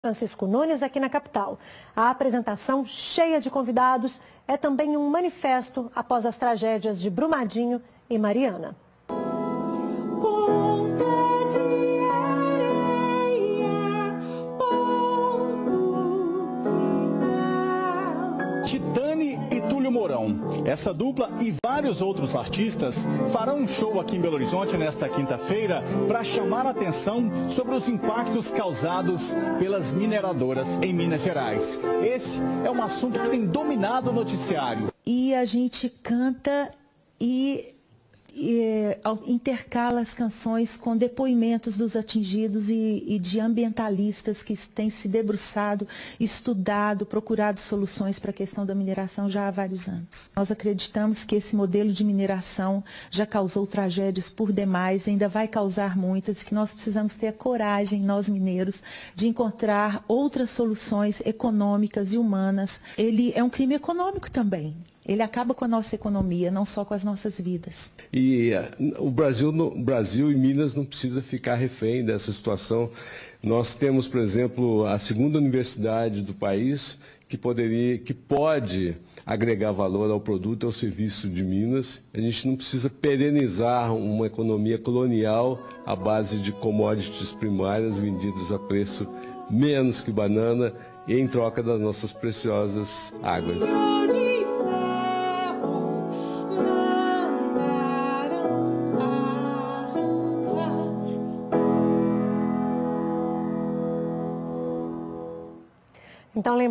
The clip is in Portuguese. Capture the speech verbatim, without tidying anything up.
Francisco Nunes aqui na capital. A apresentação, cheia de convidados, é também um manifesto após as tragédias de Brumadinho e Mariana. Ponta de areia, ponto final. Titane e Túlio Mourão. Essa dupla e vários outros artistas farão um show aqui em Belo Horizonte nesta quinta-feira para chamar a atenção sobre os impactos causados pelas mineradoras em Minas Gerais. Esse é um assunto que tem dominado o noticiário. E a gente canta e... E, intercala as canções com depoimentos dos atingidos e, e de ambientalistas que têm se debruçado, estudado, procurado soluções para a questão da mineração já há vários anos. Nós acreditamos que esse modelo de mineração já causou tragédias por demais, ainda vai causar muitas, que nós precisamos ter a coragem, nós mineiros, de encontrar outras soluções econômicas e humanas. Ele é um crime econômico também. Ele acaba com a nossa economia, não só com as nossas vidas. E uh, o Brasil, no, Brasil e Minas não precisa ficar refém dessa situação. Nós temos, por exemplo, a segunda universidade do país que, poderia, que pode agregar valor ao produto e ao serviço de Minas. A gente não precisa perenizar uma economia colonial à base de commodities primárias vendidas a preço menos que banana e em troca das nossas preciosas águas. Então,